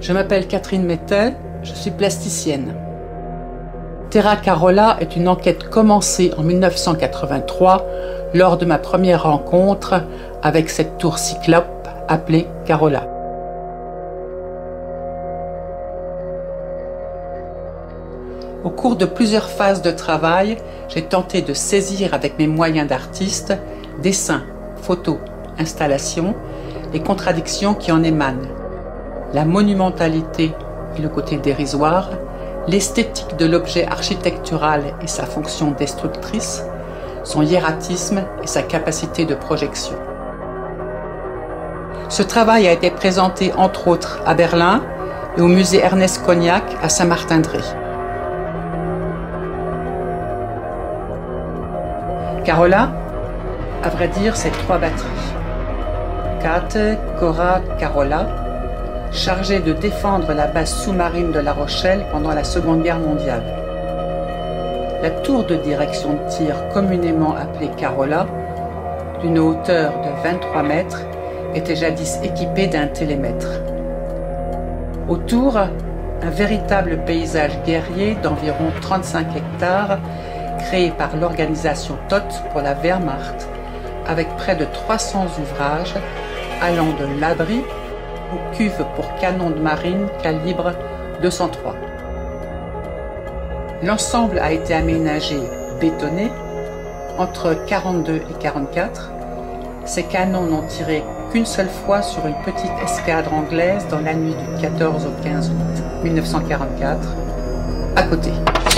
Je m'appelle Catherine Mettet, je suis plasticienne. Terra Carola est une enquête commencée en 1983 lors de ma première rencontre avec cette tour cyclope appelée Carola. Au cours de plusieurs phases de travail, j'ai tenté de saisir avec mes moyens d'artiste, dessins, photos, installations, les contradictions qui en émanent. La monumentalité et le côté dérisoire, l'esthétique de l'objet architectural et sa fonction destructrice, son hiératisme et sa capacité de projection. Ce travail a été présenté entre autres à Berlin et au musée Ernest Cognac à Saint-Martin-de-Ré. Carola, à vrai dire, c'est 3 batteries. Cate, Cora, Carola, chargées de défendre la base sous-marine de La Rochelle pendant la Seconde Guerre mondiale. La tour de direction de tir, communément appelée Carola, d'une hauteur de 23 mètres, était jadis équipée d'un télémètre. Autour, un véritable paysage guerrier d'environ 35 hectares, créé par l'organisation TOT pour la Wehrmacht, avec près de 300 ouvrages allant de l'abri aux cuves pour canons de marine calibre 203. L'ensemble a été aménagé bétonné entre 42 et 44. Ces canons n'ont tiré qu'une seule fois sur une petite escadre anglaise dans la nuit du 14 au 15 août 1944, à côté.